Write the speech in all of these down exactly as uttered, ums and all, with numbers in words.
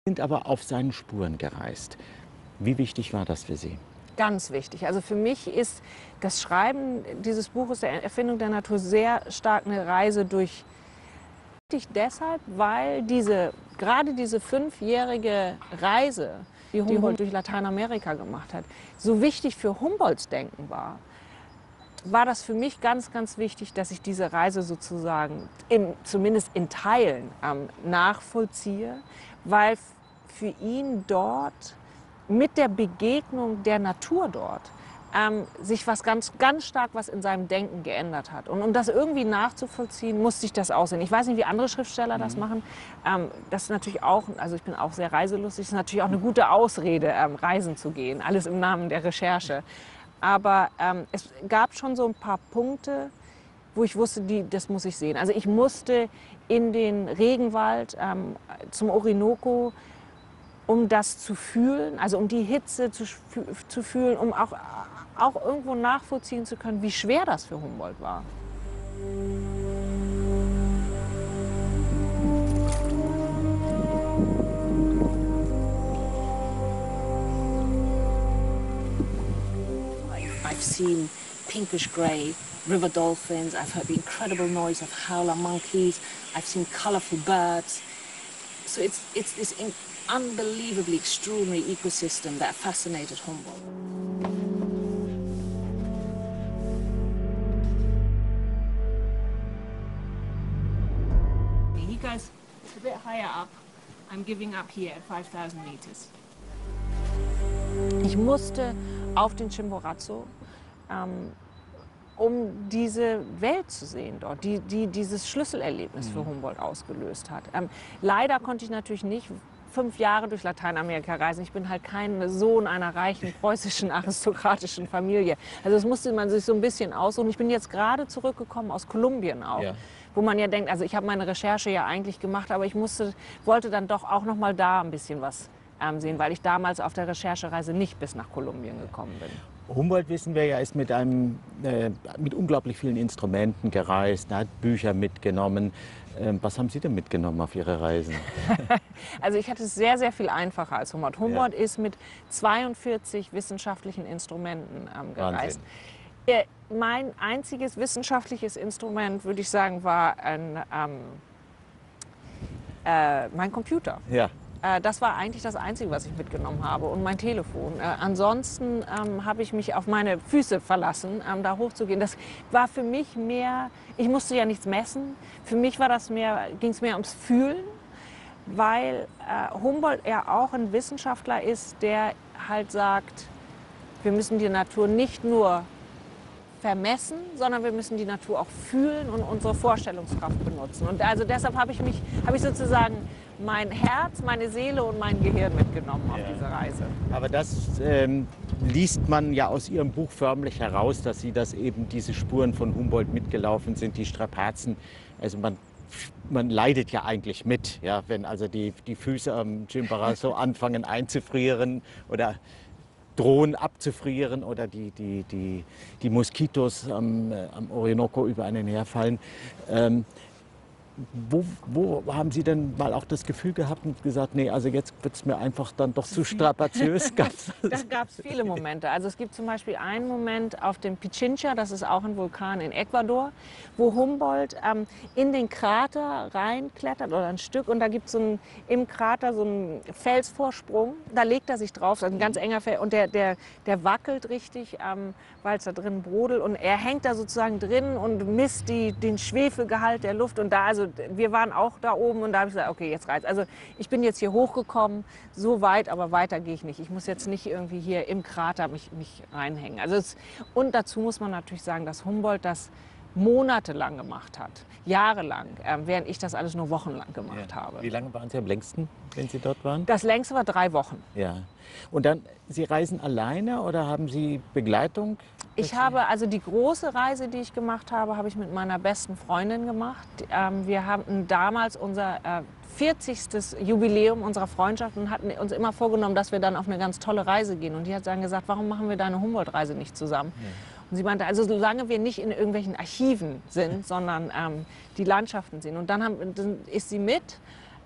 Sind aber auf seinen Spuren gereist. Wie wichtig war das für Sie? Ganz wichtig. Also für mich ist das Schreiben dieses Buches der Erfindung der Natur sehr stark eine Reise durch. Wichtig deshalb, weil diese, gerade diese fünfjährige Reise, die Humboldt durch Lateinamerika gemacht hat, so wichtig für Humboldts Denken war, war das für mich ganz, ganz wichtig, dass ich diese Reise sozusagen im, zumindest in Teilen ähm, nachvollziehe, weil für ihn dort mit der Begegnung der Natur dort ähm, sich was ganz, ganz stark was in seinem Denken geändert hat. Und um das irgendwie nachzuvollziehen, musste ich das aussehen. Ich weiß nicht, wie andere Schriftsteller das machen. Ähm, das ist natürlich auch, also ich bin auch sehr reiselustig, ist natürlich auch eine gute Ausrede, ähm, reisen zu gehen. Alles im Namen der Recherche. Aber ähm, es gab schon so ein paar Punkte, wo ich wusste, die, das muss ich sehen. Also ich musste in den Regenwald ähm, zum Orinoco, um das zu fühlen, also um die Hitze zu, zu fühlen, um auch, auch irgendwo nachvollziehen zu können, wie schwer das für Humboldt war. I've seen pinkish grey river dolphins, I've heard the incredible noise of howler monkeys, I've seen colourful birds. So it's, it's this in unbelievably extraordinary ecosystem that fascinated Humboldt. He goes a bit higher up. I'm giving up here at five thousand meters. Ich musste auf den Chimborazo, ähm, um diese Welt zu sehen dort, die, die dieses Schlüsselerlebnis für Humboldt ausgelöst hat. Ähm, leider konnte ich natürlich nicht fünf Jahre durch Lateinamerika reisen. Ich bin halt kein Sohn einer reichen preußischen aristokratischen Familie. Also das musste man sich so ein bisschen aussuchen. Ich bin jetzt gerade zurückgekommen aus Kolumbien auch. Ja. Wo man ja denkt, also ich habe meine Recherche ja eigentlich gemacht, aber ich musste, wollte dann doch auch noch mal da ein bisschen was ähm, sehen, weil ich damals auf der Recherchereise nicht bis nach Kolumbien gekommen bin. Humboldt, wissen wir ja, ist mit, einem, äh, mit unglaublich vielen Instrumenten gereist, er hat Bücher mitgenommen. Ähm, was haben Sie denn mitgenommen auf Ihre Reisen? Also ich hatte es sehr, sehr viel einfacher als Humboldt. Humboldt ja. ist mit zweiundvierzig wissenschaftlichen Instrumenten ähm, gereist. Äh, mein einziges wissenschaftliches Instrument, würde ich sagen, war ein, ähm, äh, mein Computer. Ja. Das war eigentlich das Einzige, was ich mitgenommen habe, und mein Telefon. Äh, ansonsten ähm, habe ich mich auf meine Füße verlassen, ähm, da hochzugehen. Das war für mich mehr, ich musste ja nichts messen, für mich war das mehr, ging es mehr ums Fühlen, weil äh, Humboldt ja auch ein Wissenschaftler ist, der halt sagt, wir müssen die Natur nicht nur vermessen, sondern wir müssen die Natur auch fühlen und unsere Vorstellungskraft benutzen. Und also deshalb habe ich mich, habe ich sozusagen mein Herz, meine Seele und mein Gehirn mitgenommen auf ja. diese Reise. Aber das ähm, liest man ja aus Ihrem Buch förmlich heraus, dass Sie das eben diese Spuren von Humboldt mitgelaufen sind, die Strapazen. Also man, man leidet ja eigentlich mit, ja, wenn also die, die Füße am Chimborazo anfangen einzufrieren oder drohen abzufrieren oder die, die, die, die Moskitos am, äh, am Orinoco über einen herfallen. Ähm, Wo, wo haben Sie denn mal auch das Gefühl gehabt und gesagt, nee, also jetzt wird es mir einfach dann doch zu strapaziös? Da gab es viele Momente. Also es gibt zum Beispiel einen Moment auf dem Pichincha, das ist auch ein Vulkan in Ecuador, wo Humboldt ähm, in den Krater reinklettert oder ein Stück, und da gibt es so im Krater so einen Felsvorsprung. Da legt er sich drauf, das ist ein ganz enger Fels, und der, der, der wackelt richtig, ähm, weil es da drin brodelt, und er hängt da sozusagen drin und misst die, den Schwefelgehalt der Luft, und da also wir waren auch da oben, und da habe ich gesagt, okay, jetzt reicht's. Also ich bin jetzt hier hochgekommen, so weit, aber weiter gehe ich nicht. Ich muss jetzt nicht irgendwie hier im Krater mich, mich reinhängen. Also es, und dazu muss man natürlich sagen, dass Humboldt das monatelang gemacht hat, jahrelang, äh, während ich das alles nur wochenlang gemacht ja. habe. Wie lange waren Sie am längsten, wenn Sie dort waren? Das längste war drei Wochen. Ja. Und dann, Sie reisen alleine oder haben Sie Begleitung? Ich habe, also die große Reise, die ich gemacht habe, habe ich mit meiner besten Freundin gemacht. Ähm, wir hatten damals unser äh, vierzigstes Jubiläum unserer Freundschaft und hatten uns immer vorgenommen, dass wir dann auf eine ganz tolle Reise gehen. Und die hat dann gesagt, warum machen wir deine Humboldt-Reise nicht zusammen? Ja. Und sie meinte, also solange wir nicht in irgendwelchen Archiven sind, sondern ähm, die Landschaften sehen. Und dann, haben, dann ist sie mit.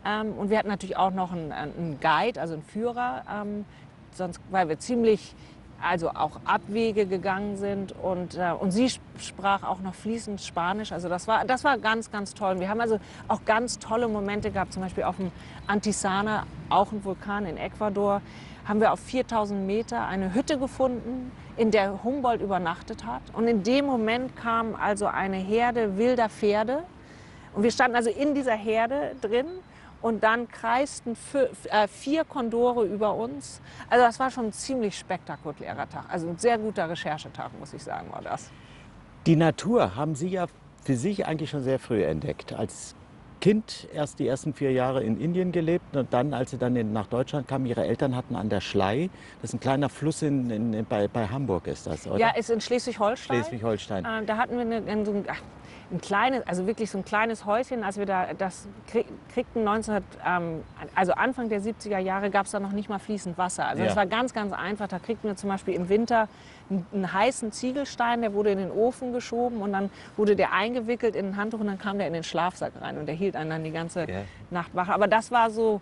Ähm, und wir hatten natürlich auch noch einen, einen Guide, also einen Führer, ähm, sonst, weil wir ziemlich, also auch Abwege gegangen sind. Und, äh, und sie sprach auch noch fließend Spanisch. Also das war, das war ganz, ganz toll. Wir haben also auch ganz tolle Momente gehabt, zum Beispiel auf dem Antisana, auch ein Vulkan in Ecuador, haben wir auf viertausend Meter eine Hütte gefunden, in der Humboldt übernachtet hat. Und in dem Moment kam also eine Herde wilder Pferde. Und wir standen also in dieser Herde drin. Und dann kreisten vier Kondore über uns. Also das war schon ein ziemlich spektakulärer Tag. Also ein sehr guter Recherchetag, muss ich sagen, war das. Die Natur haben Sie ja für sich eigentlich schon sehr früh entdeckt. Als Kind erst die ersten vier Jahre in Indien gelebt und dann, als Sie dann in, nach Deutschland kamen, Ihre Eltern hatten an der Schlei, das ist ein kleiner Fluss in, in, bei, bei Hamburg ist das, oder? Ja, ist in Schleswig-Holstein. Schleswig-Holstein. Äh, da hatten wir eine, ein, ach, ein kleines, also wirklich so ein kleines Häuschen, als wir da das krieg, kriegten neunzehn, ähm, also Anfang der siebziger Jahre gab es da noch nicht mal fließend Wasser. Also ja. das war ganz, ganz einfach. Da kriegten wir zum Beispiel im Winter einen, einen heißen Ziegelstein, der wurde in den Ofen geschoben und dann wurde der eingewickelt in ein Handtuch und dann kam der in den Schlafsack rein und der hielt einen dann die ganze ja. Nacht wach. Aber das war so...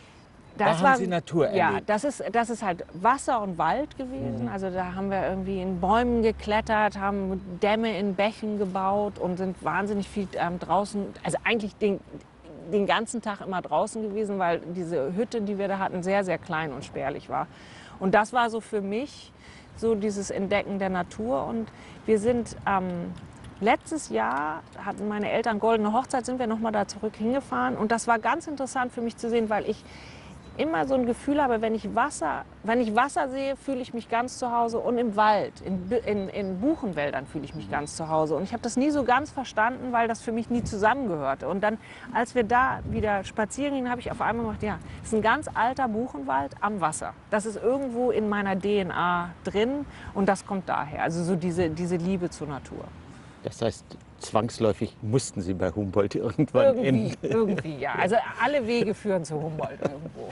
Das da war, haben Sie Natur erlebt. Ja, das ist, das ist halt Wasser und Wald gewesen. Mhm. Also da haben wir irgendwie in Bäumen geklettert, haben Dämme in Bächen gebaut und sind wahnsinnig viel ähm, draußen, also eigentlich den, den ganzen Tag immer draußen gewesen, weil diese Hütte, die wir da hatten, sehr, sehr klein und spärlich war. Und das war so für mich so dieses Entdecken der Natur. Und wir sind ähm, letztes Jahr, hatten meine Eltern goldene Hochzeit, sind wir noch mal da zurück hingefahren. Und das war ganz interessant für mich zu sehen, weil ich immer so ein Gefühl habe, wenn ich Wasser, wenn ich Wasser sehe, fühle ich mich ganz zu Hause. Und im Wald, in, in, in Buchenwäldern fühle ich mich ganz zu Hause. Und ich habe das nie so ganz verstanden, weil das für mich nie zusammengehörte. Und dann, als wir da wieder spazieren gingen, habe ich auf einmal gedacht, ja, das ist ein ganz alter Buchenwald am Wasser. Das ist irgendwo in meiner D N A drin und das kommt daher. Also so diese, diese Liebe zur Natur. Das heißt, zwangsläufig mussten Sie bei Humboldt irgendwann irgendwie, in. Irgendwie, ja. Also alle Wege führen zu Humboldt irgendwo.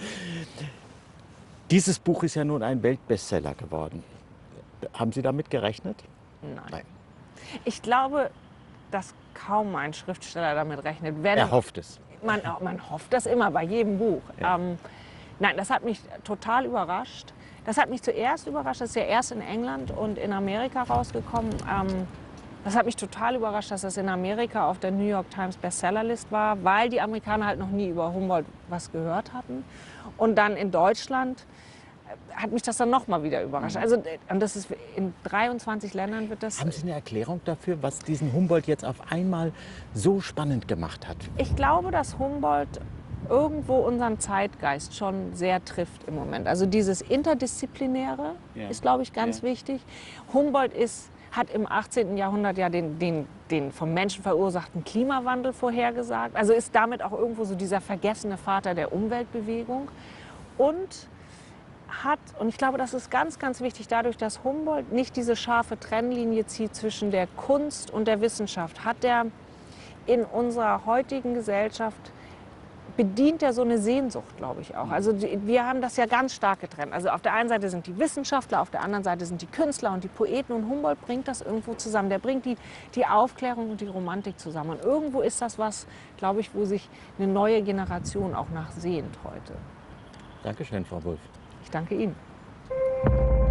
Dieses Buch ist ja nun ein Weltbestseller geworden. Haben Sie damit gerechnet? Nein. Nein. Ich glaube, dass kaum ein Schriftsteller damit rechnet. Wenn Er hofft es. Man, man hofft das immer bei jedem Buch. Ja. Ähm, nein, das hat mich total überrascht. Das hat mich zuerst überrascht. Das ist ja erst in England und in Amerika rausgekommen. Ähm, Das hat mich total überrascht, dass das in Amerika auf der New York Times Bestsellerlist war, weil die Amerikaner halt noch nie über Humboldt was gehört hatten. Und dann in Deutschland hat mich das dann noch mal wieder überrascht. Also, und das ist in dreiundzwanzig Ländern wird das. Haben Sie eine Erklärung dafür, was diesen Humboldt jetzt auf einmal so spannend gemacht hat? Ich glaube, dass Humboldt irgendwo unseren Zeitgeist schon sehr trifft im Moment. Also dieses Interdisziplinäre Ja. ist, glaube ich, ganz Ja. wichtig. Humboldt ist hat im achtzehnten Jahrhundert ja den, den, den vom Menschen verursachten Klimawandel vorhergesagt. Also ist damit auch irgendwo so dieser vergessene Vater der Umweltbewegung. Und hat, und ich glaube, das ist ganz, ganz wichtig, dadurch, dass Humboldt nicht diese scharfe Trennlinie zieht zwischen der Kunst und der Wissenschaft, hat er in unserer heutigen Gesellschaft bedient er so eine Sehnsucht, glaube ich auch. Also die, wir haben das ja ganz stark getrennt. Also auf der einen Seite sind die Wissenschaftler, auf der anderen Seite sind die Künstler und die Poeten. Und Humboldt bringt das irgendwo zusammen. Der bringt die, die Aufklärung und die Romantik zusammen. Und irgendwo ist das was, glaube ich, wo sich eine neue Generation auch nach sehnt heute. Dankeschön, Frau Wulff. Ich danke Ihnen.